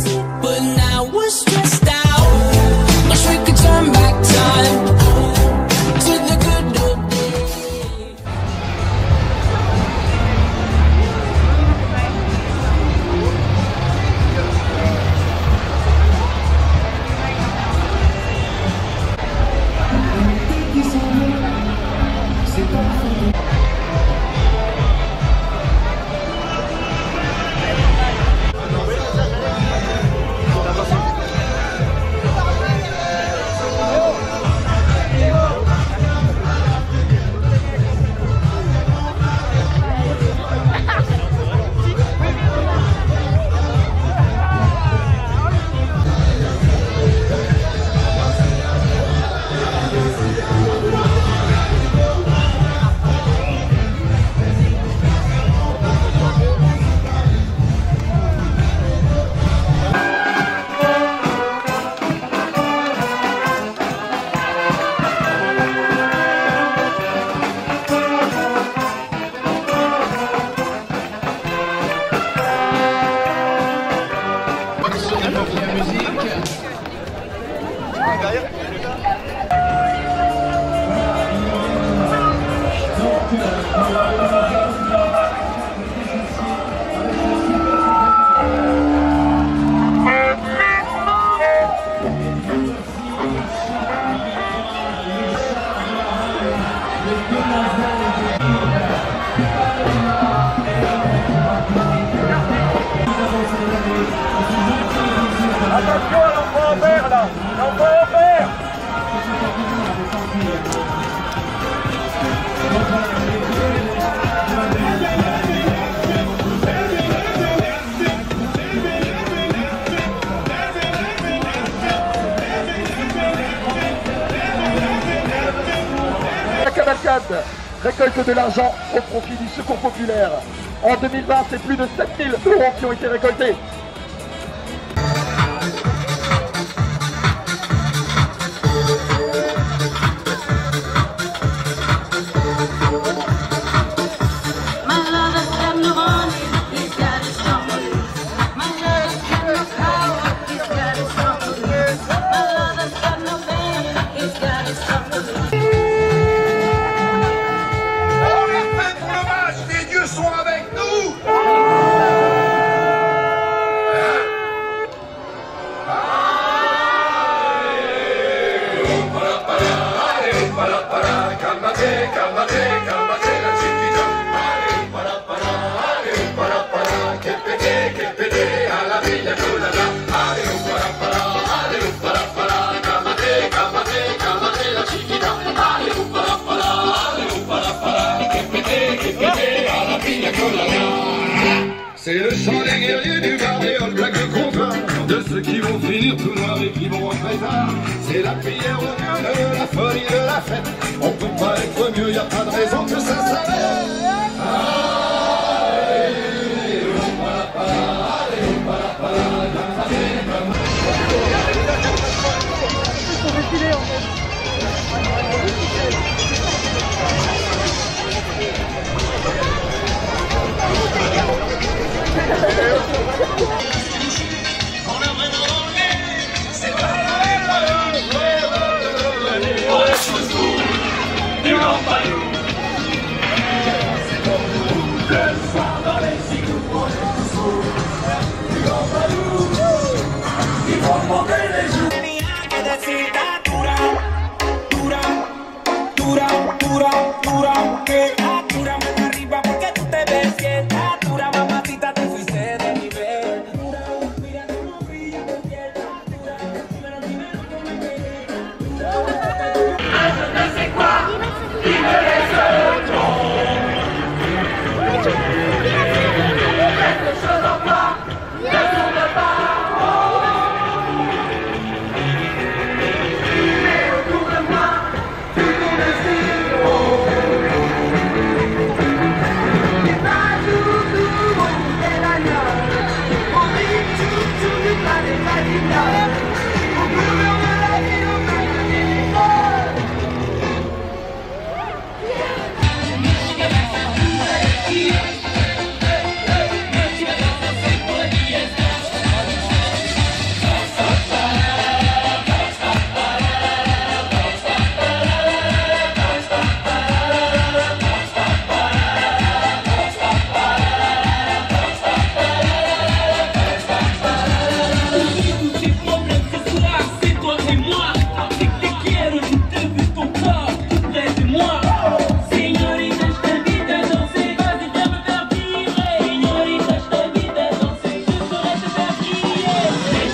but now we're stressed out. Wish we could turn back time to the good old days. Attention à l'enfant en vert là, l'enfant en vert. La cavalcade récolte de l'argent au profit du secours populaire. En 2020, c'est plus de 7000 € qui ont été récoltés. C'est le chant des guerriers du bardéol, plaque de comptoir, de ceux qui vont finir tout noirs et qui vont rentrer tard. C'est la prière au Dieu de la folie de la fête. On peut pas être mieux, y a pas de raison que ça s'arrête.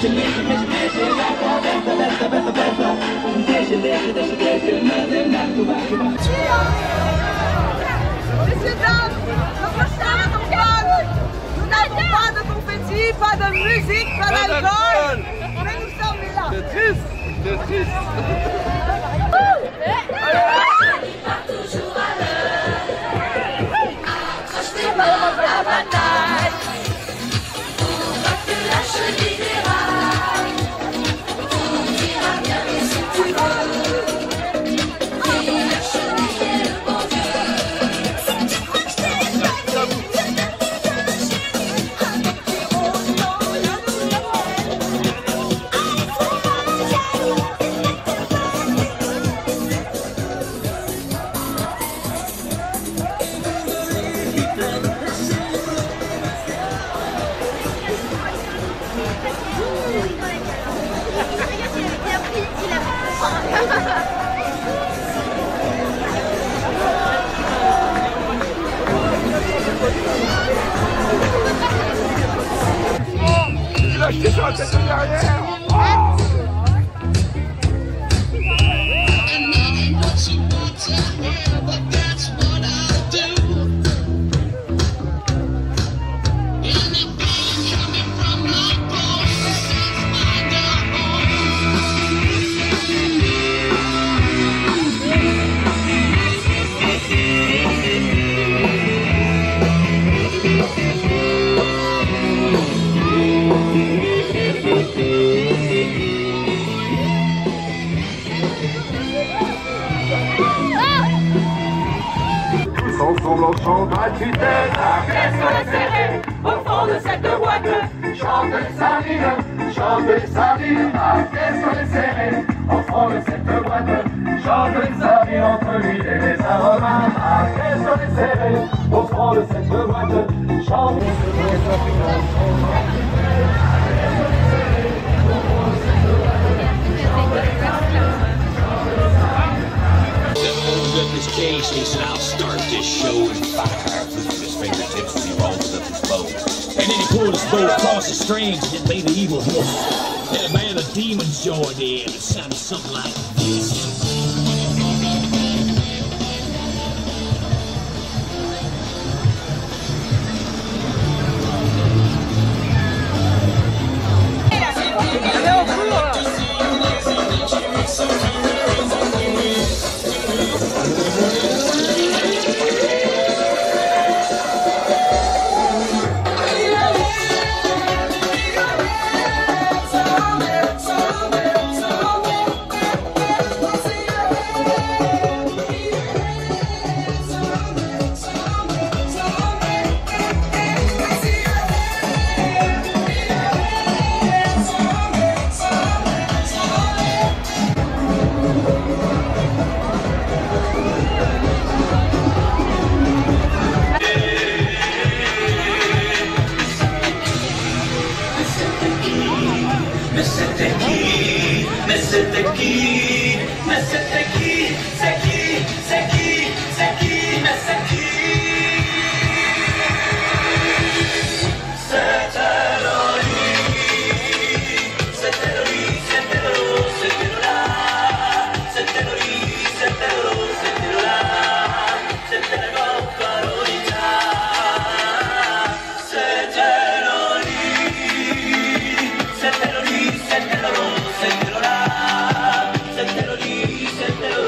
Messieurs, dames, notre cher campagne, nous n'avons pas de confetti, pas de musique, pas d'alcool, mais nous sommes là. C'est triste, c'est triste. Tu l'as acheté sur la tête de derrière. Ensemble on chante à tue-tête, la pièce serrée, au fond de cette boîte. Chante les sardines, la pièce serrée, au fond de cette boîte. Chante les sardines entre l'huile et les aromates, la pièce serrée, au fond de cette boîte. Chante This cage station, I'll start this show in fire. With his fingertips as he rolls up his bow. And then he pulled his bow across the streams and it made the evil hiss. Then a band of demons joined in. It sounded something like this. Setelo lì,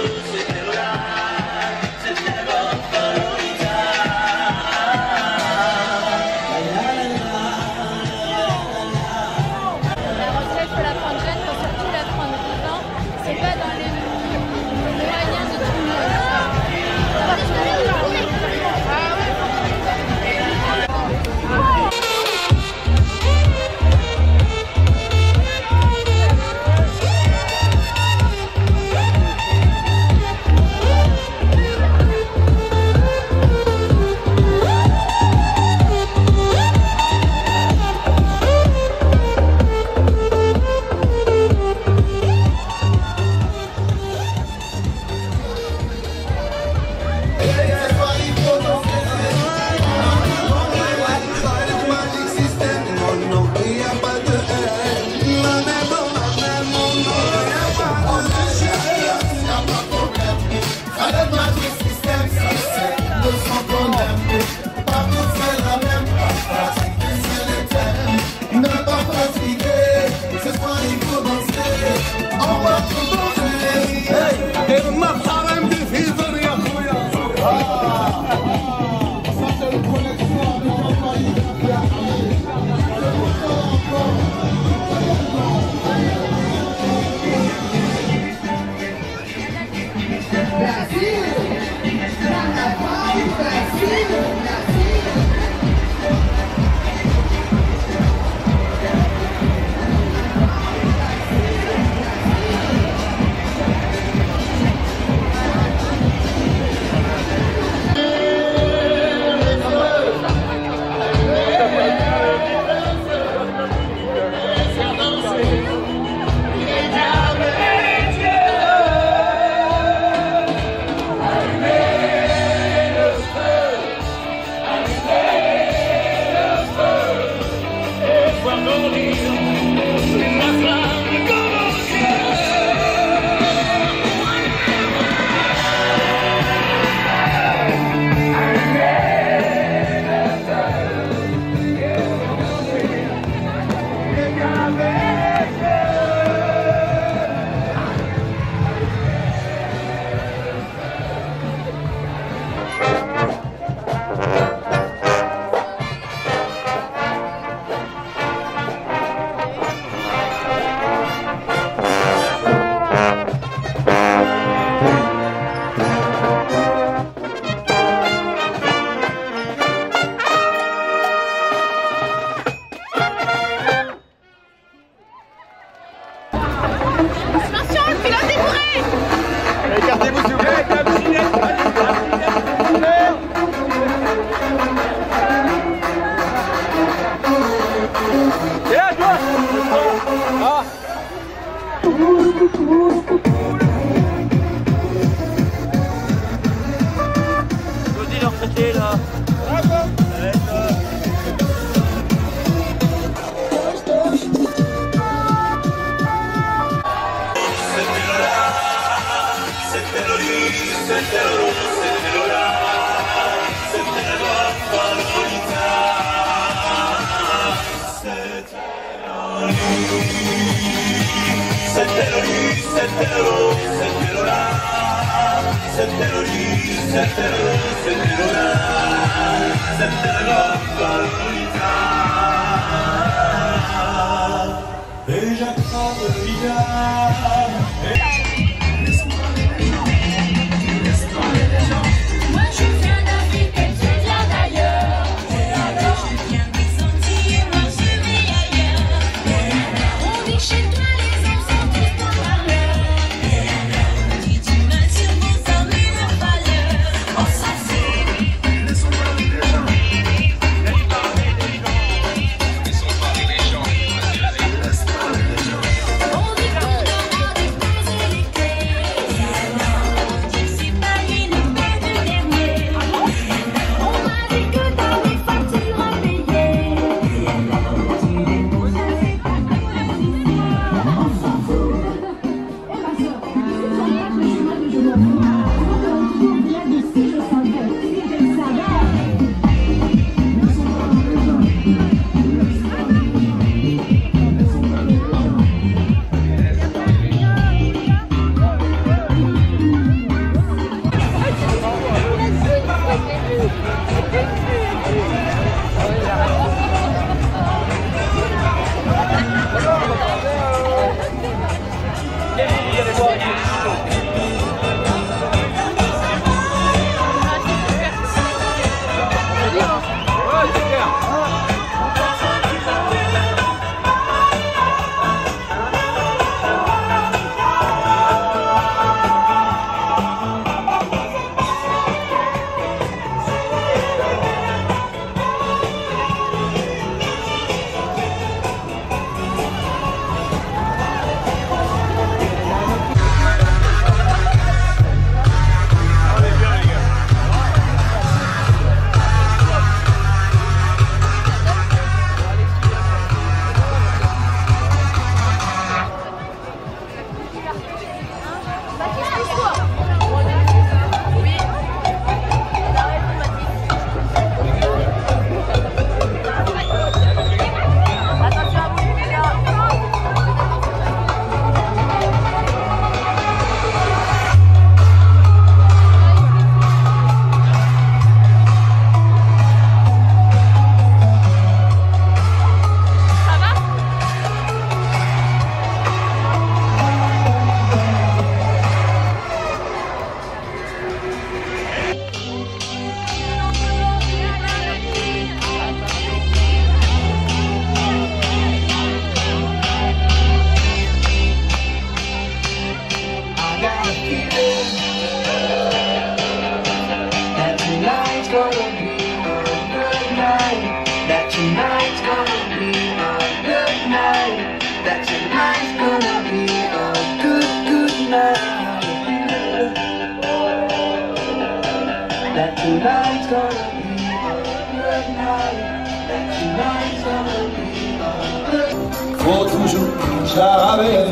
tonight's gonna be a good night. That tonight's gonna be a good. Faut toujours charabelle,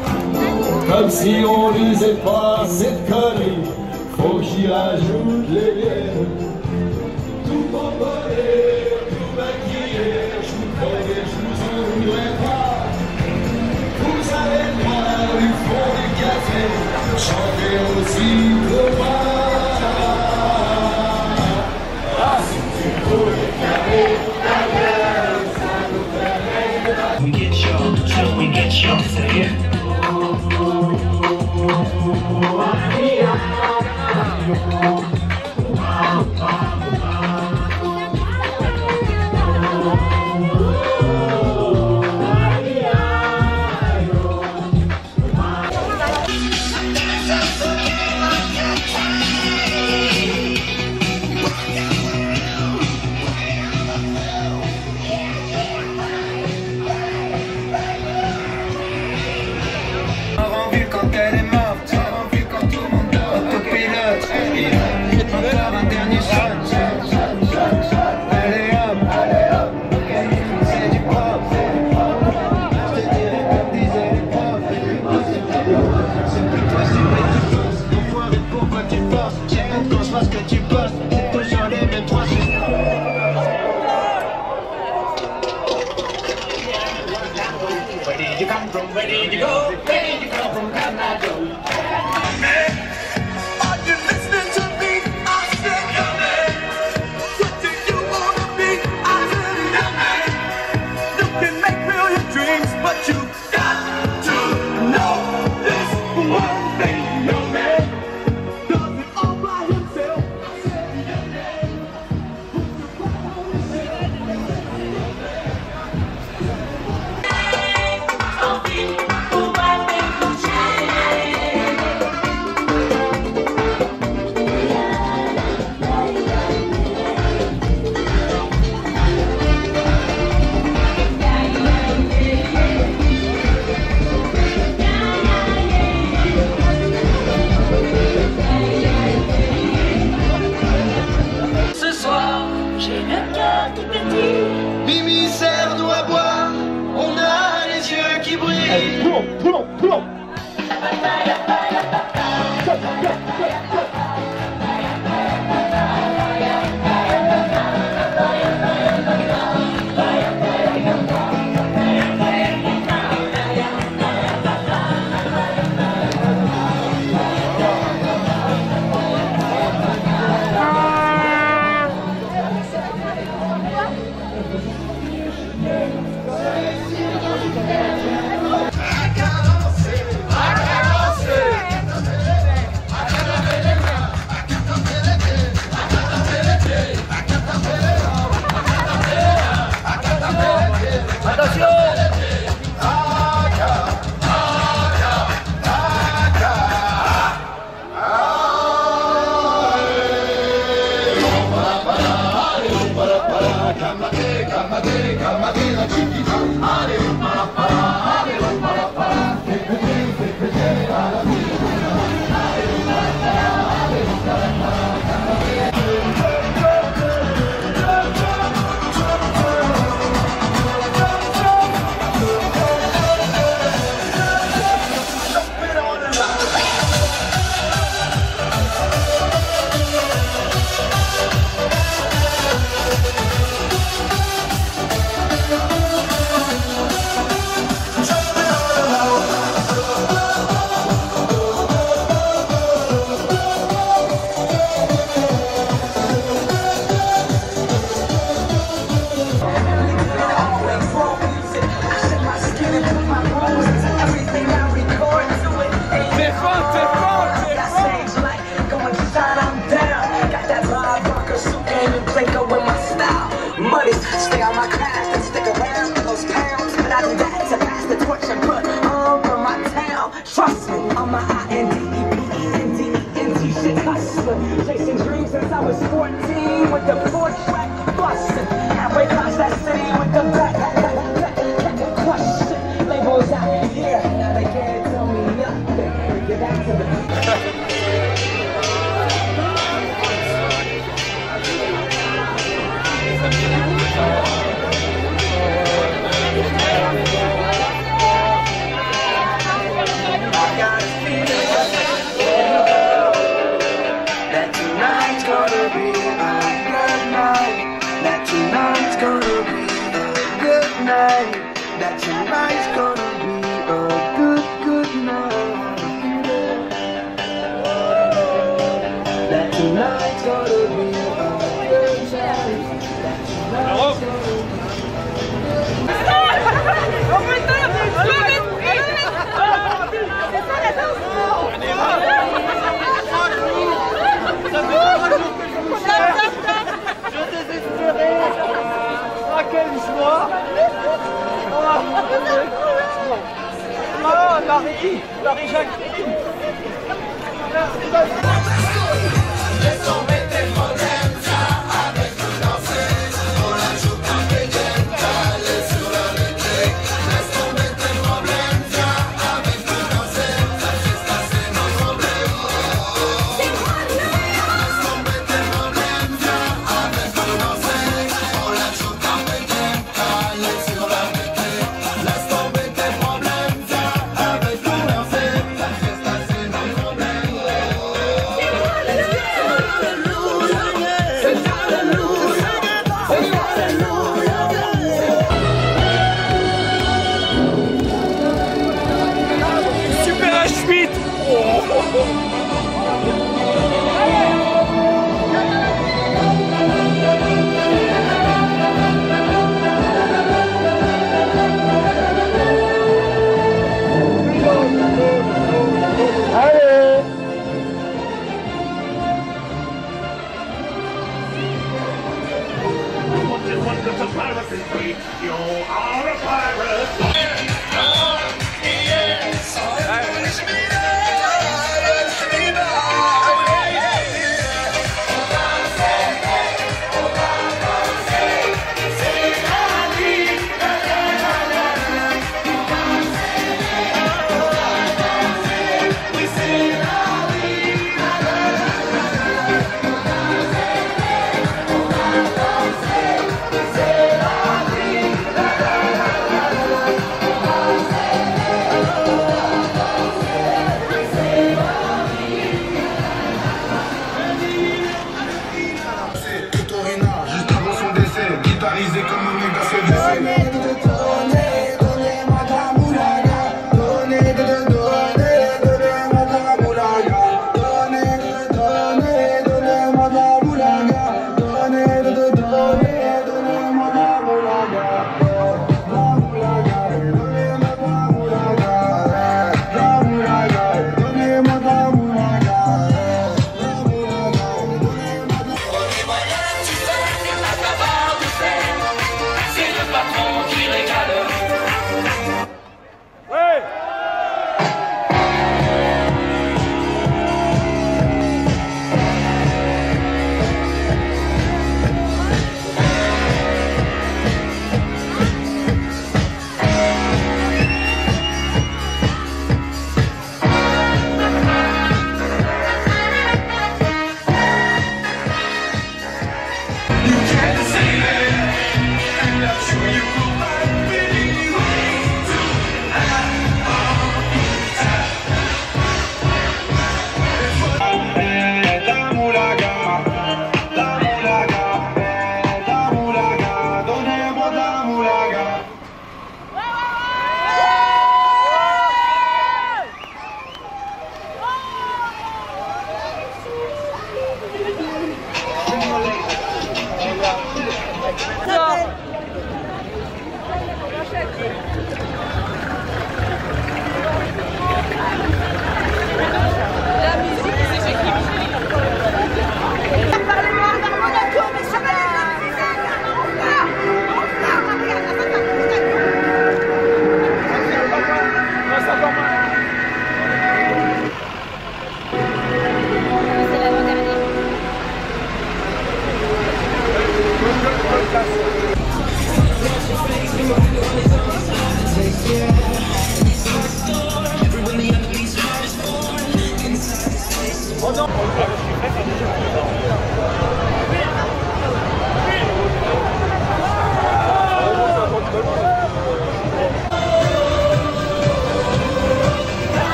comme si on lisait pas cette connerie. Faut que j'y rajoute les bières. Tout mon bonnet, tout maquillé, je vous connais, je vous oublierai pas. chanter aussi pour moi. We get your, till we get your, say it. Quand elle est morte, quand tout le monde dort, autopilote, encore un dernier shot. Allez hop, c'est du pop. Je te dirais comme disaient les profs, c'est plus toi, c'est vrai que tu bosses. Enfoiré, pourquoi tu forces? J'aime quand je vois ce que tu bosses, c'est toujours les mêmes trois. Where did you come from? Where did you go? Where did you come from? Can I go? Are you listening to me? I said, young man. What do you wanna be? I said, young man. You can make million dreams, but you got to know this one thing, young man. Does it all by himself? I said, young man. Ce soir, j'ai le cœur qui pétille. Mimi serre-nous à boire, on a les yeux qui brillent. Boulon. Stay on my craft and stick around for those pounds. But I do that to pass the torch and put on for my town. Trust me, I'm my INDEPENDENT shit hustler. Chasing dreams since I was 14 with the 4-track bustin'. Halfway across that city with the back question. Labels out here, now they can't tell me nothing. Get back to the That tonight's gonna be a good Marie-Jacqueline. Laisse tomber tes problèmes, viens avec nous danser. On la joue comme des games, calés sur la musique. Laisse tomber tes problèmes, viens avec nous danser. La fiesta c'est nos problèmes. Laisse tomber tes problèmes, viens avec nous danser. On la joue comme des games, calés sur la musique. Laisse tomber tes problèmes, viens avec nous danser. La fiesta c'est nos problèmes.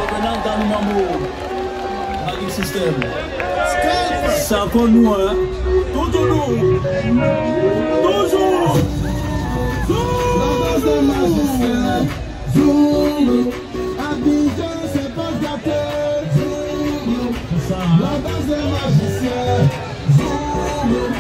Revenant dans le mamour. Magic System. Ça pour nous, hein. Toujours nous. Toujours. Zoom, Abidjan, c'est pas gâté. Zoom, la danse des magiciens. Zoom.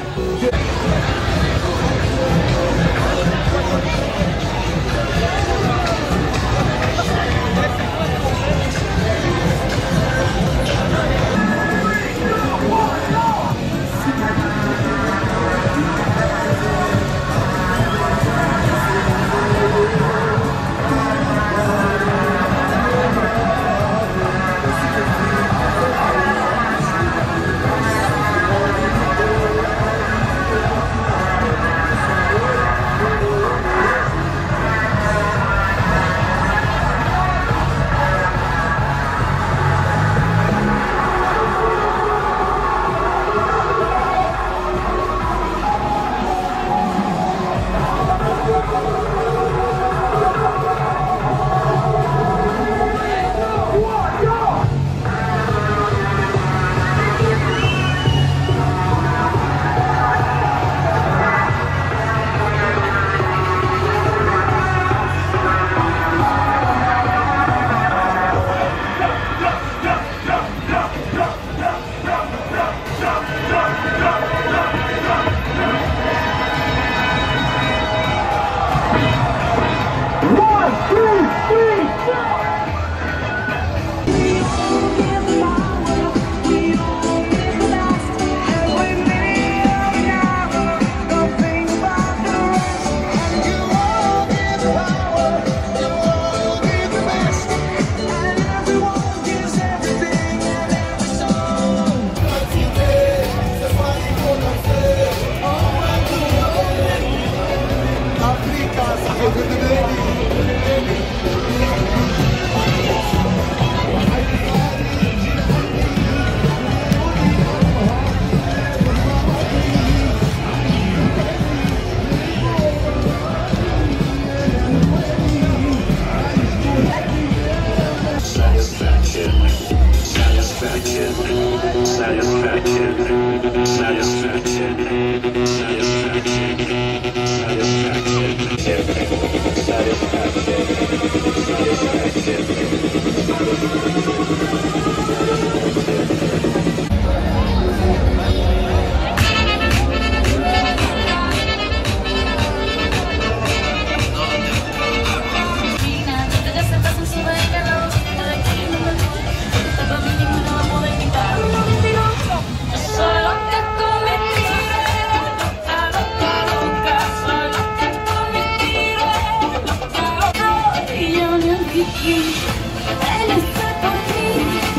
Elle est faite pour lui.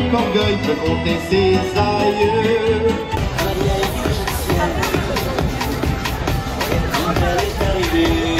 avec orgueil peut compter ses aïeux. Elle est arrivée.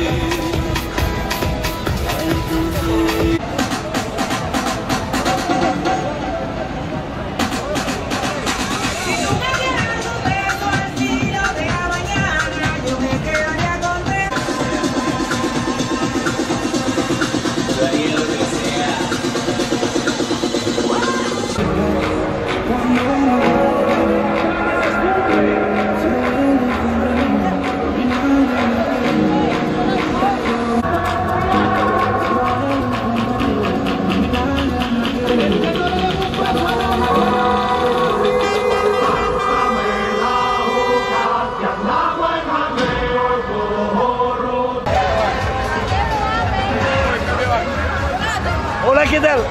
Hola, ¿qué tal?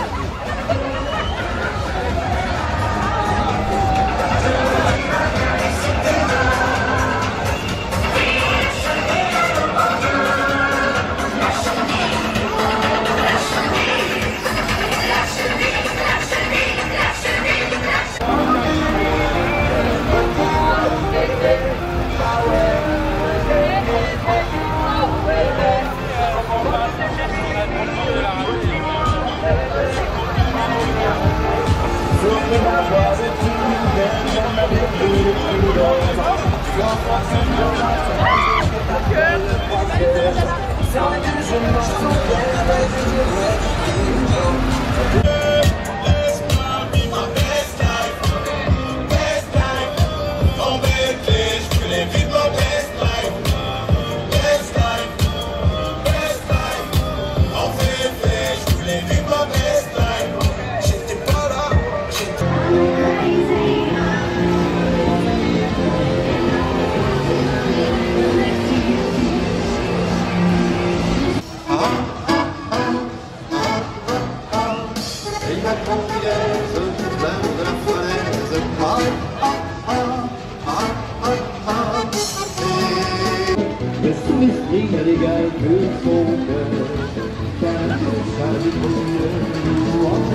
Il y a des gars que son cœur, car ça du bonheur en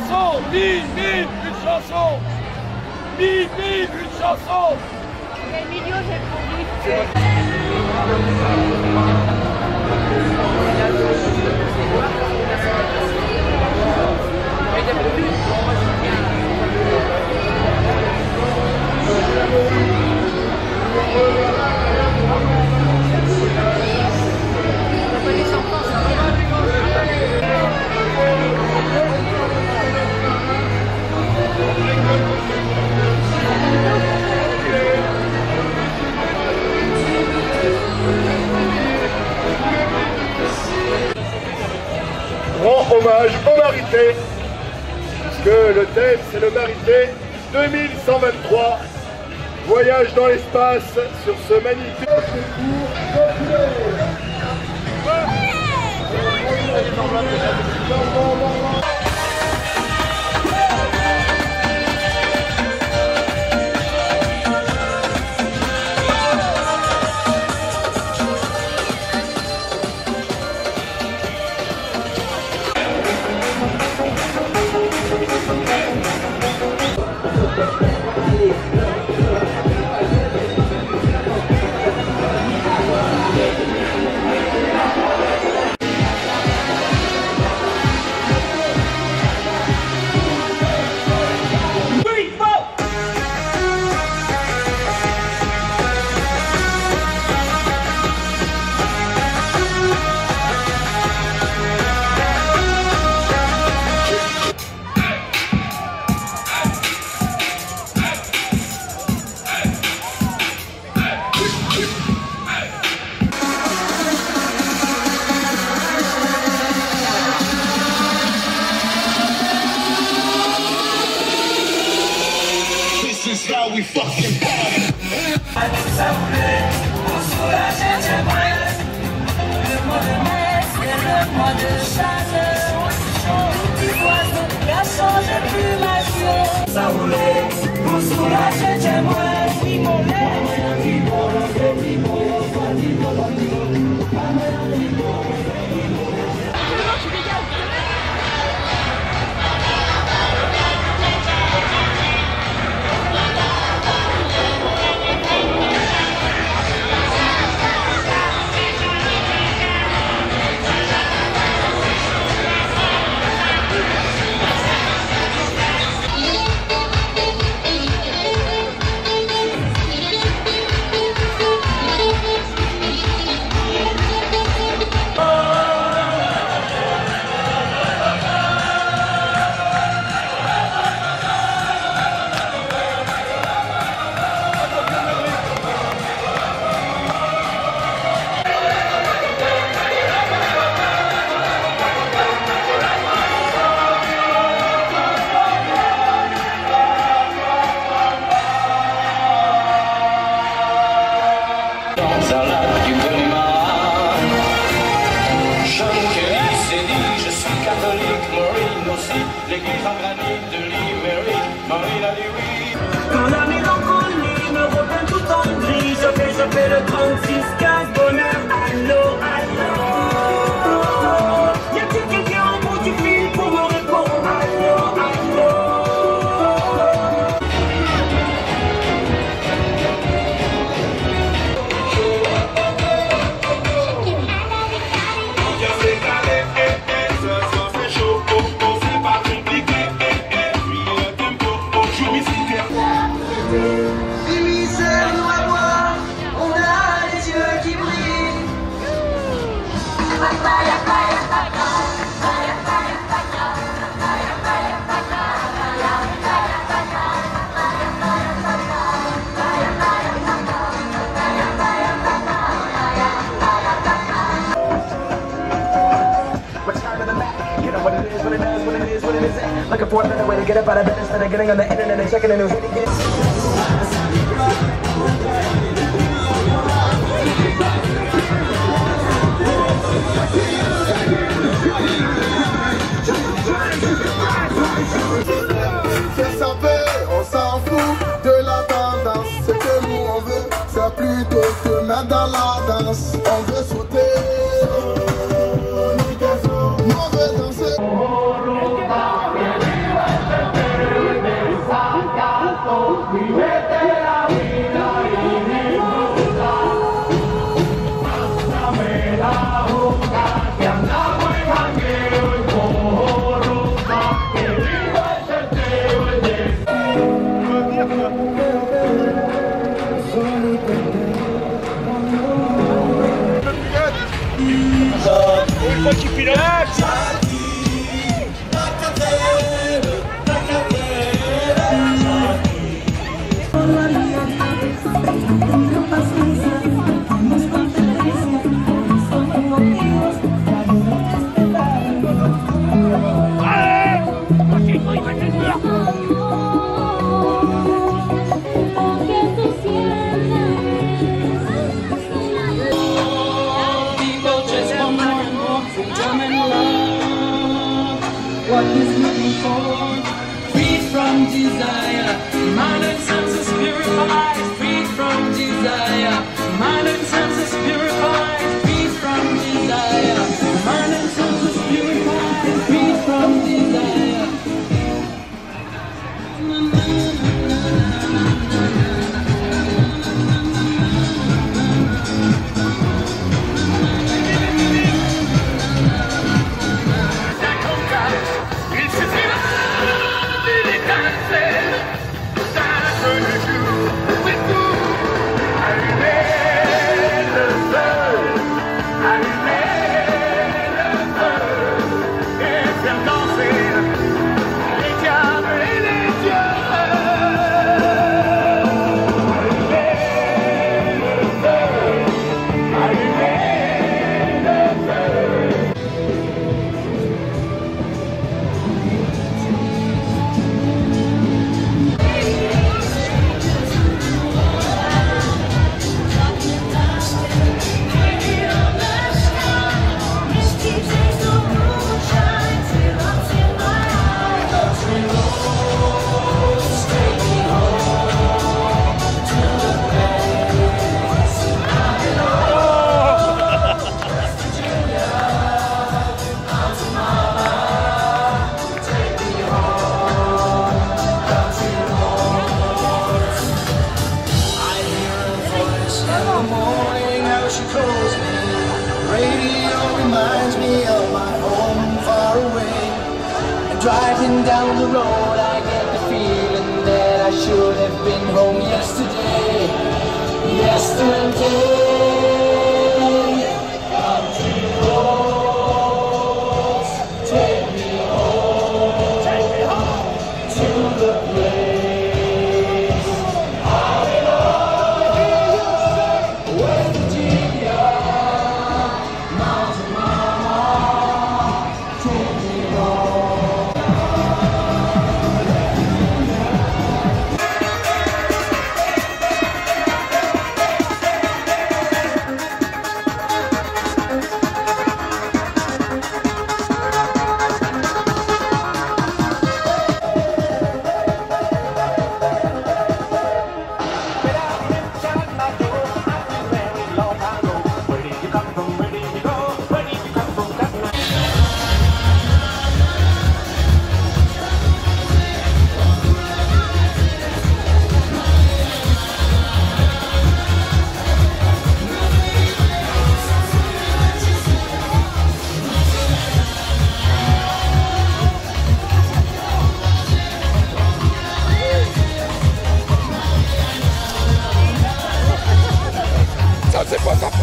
chanson, une chanson. Une chanson. Les milieux, j'ai produit. Rend hommage au Marité, puisque le thème c'est le Marité 2123, voyage dans l'espace sur ce magnifique This is how we fucking party. L'église en granit de Limerick, Marine a dit oui. Quand la mélancolie me repeint tout en gris, je fais le 36-15, bonheur, allô, allô. Y'a-t-il quelqu'un au bout du fil pour me répondre, allô, allô. Immiscère-nous à boire, on a les yeux qui brillent. Looking for a better way to get up out of bed instead of getting on the internet and checking the news. C'est ça fait, on s'en fout de la tendance. Ce que nous on veut, c'est plutôt se mettre dans la danse. On veut sauter, on veut danser. moi qui pilote. What is looking for? Free from desire, mind and senses purified. Free from desire, mind and senses purified. Free from desire, mind and senses purified. Free from desire. Driving down the road, I get the feeling that I should have been home yesterday. Yesterday. Country roads, take me home to the place I belong. West Virginia, Mountain Mama, take me home. C'est pas sympa.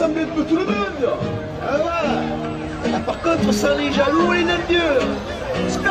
sera mieux pour tout le monde. Ah, voilà. Ah, par contre, sans les jaloux et les envieux. Stop.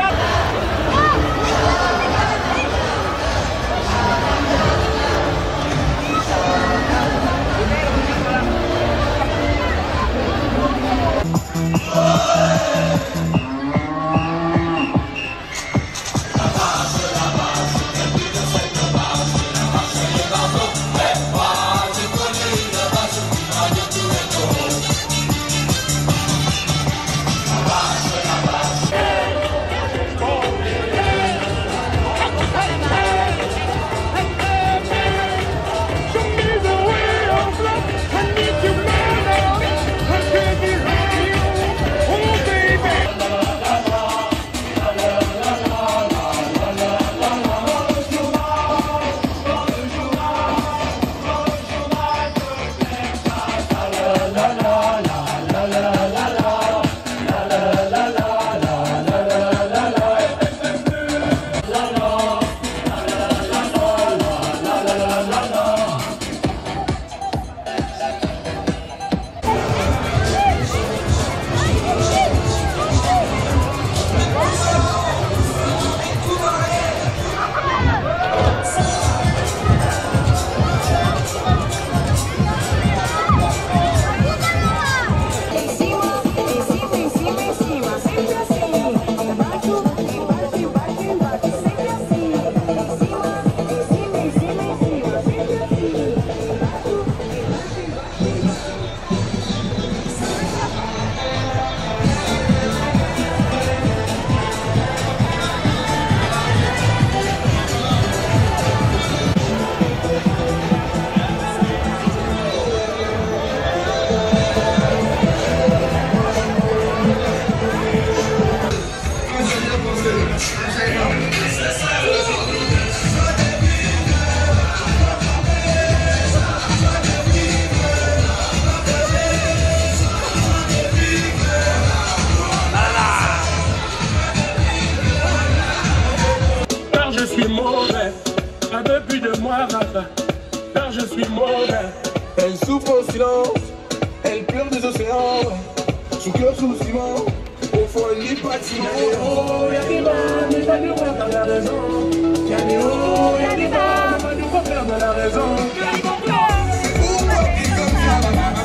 Je suis mauvais, un peu plus de moi, Rafa, car je suis mauvais. Elle souffre au silence, elle pleure des océans, sous cœur sous le ciment, au fond elle n'est pas de ciment. Y'a des bas, mais pas du roi par la raison. Y'a des hauts, y'a des bas, mais pas du roi faire de la raison. Pourquoi t'es comme ça?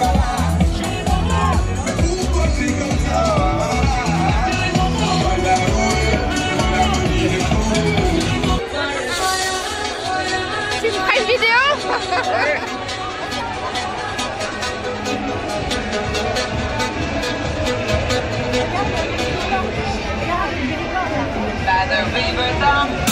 Pourquoi t'es comme ça? Tu me feras une vidéo? By the river down.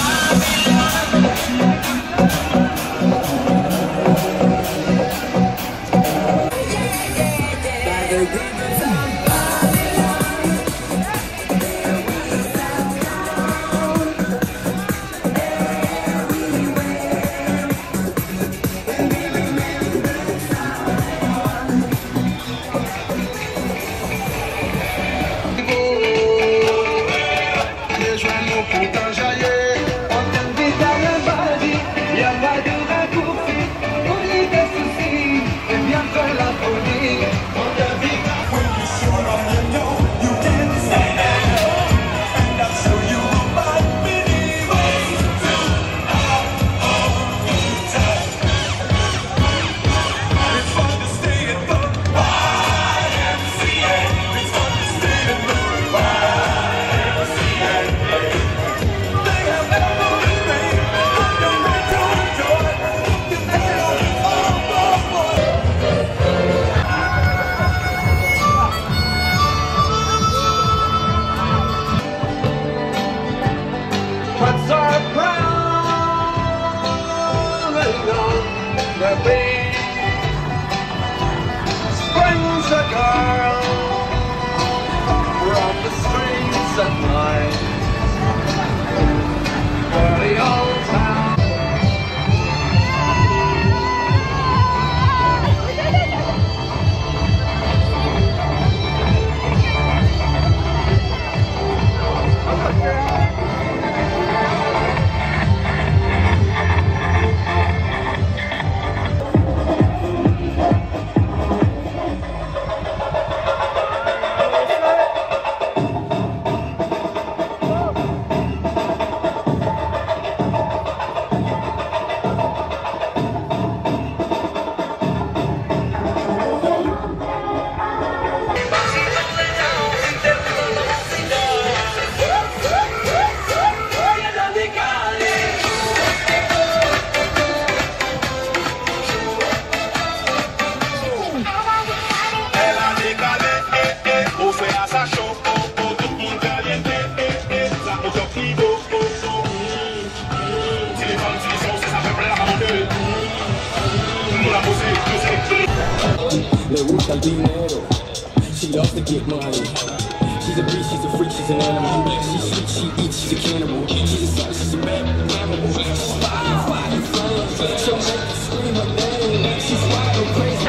le gusta el dinero. She loves to get money. She's a beast, she's a freak, she's an animal. She's sweet, she eats, she's a cannibal. She's a slut, she's a bad animal. She's fire, fire, flame. She'll make you scream her name. She's wild and crazy.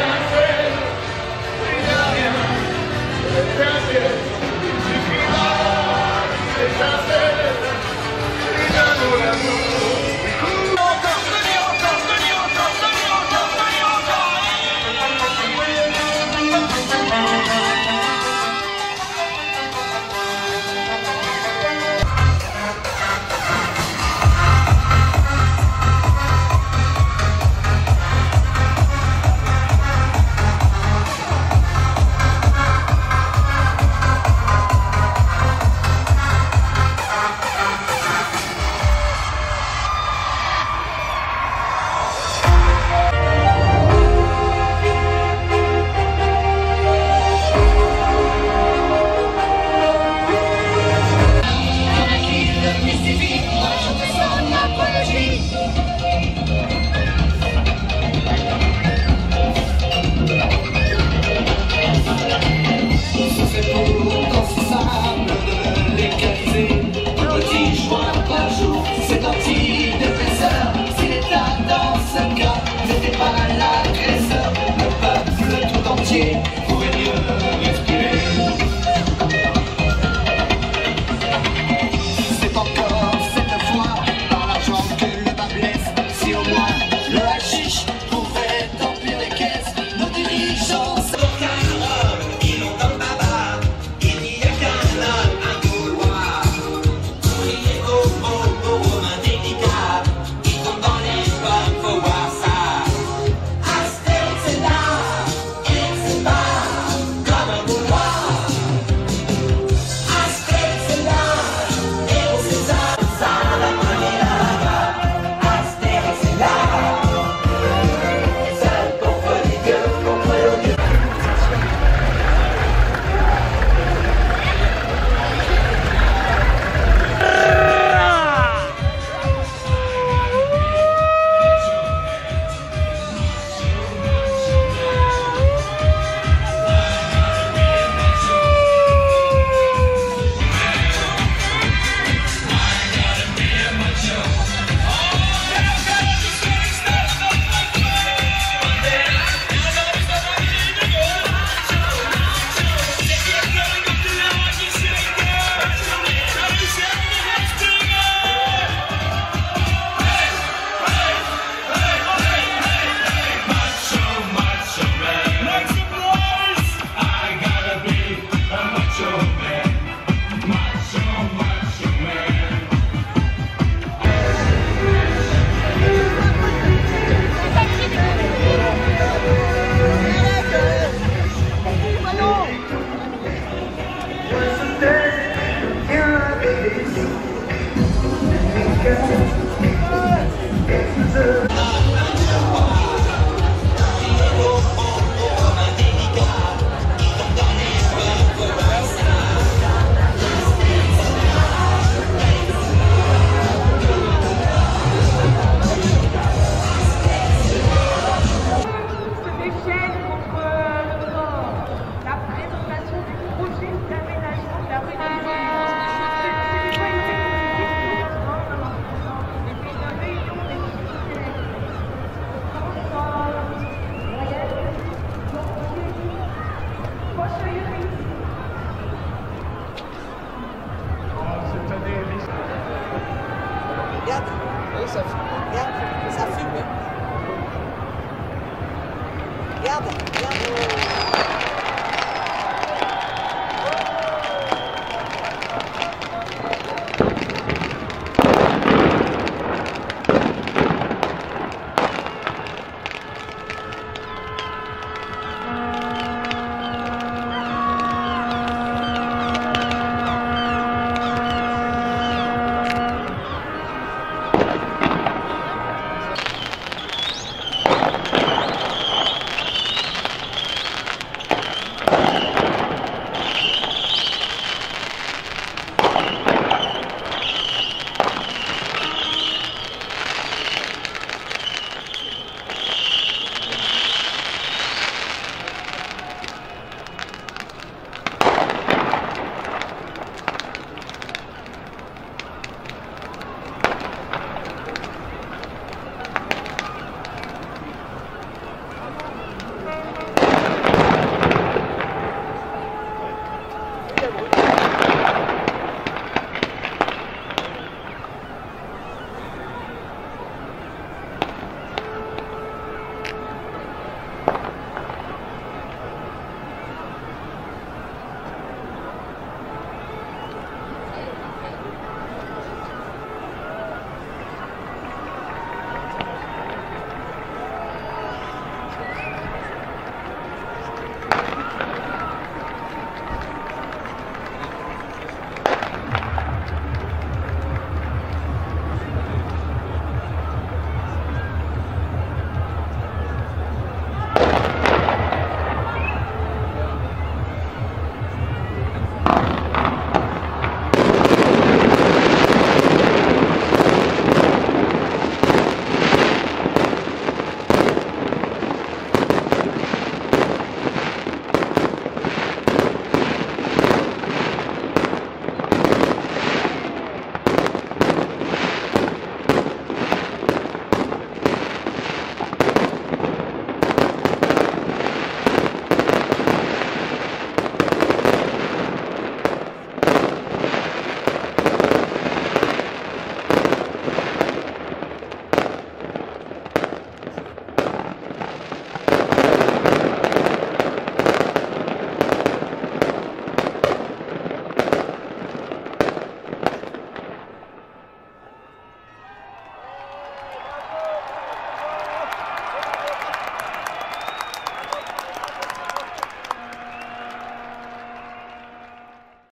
Regarde, oui, ça fume. Regarde, ça fume. Regarde, regarde.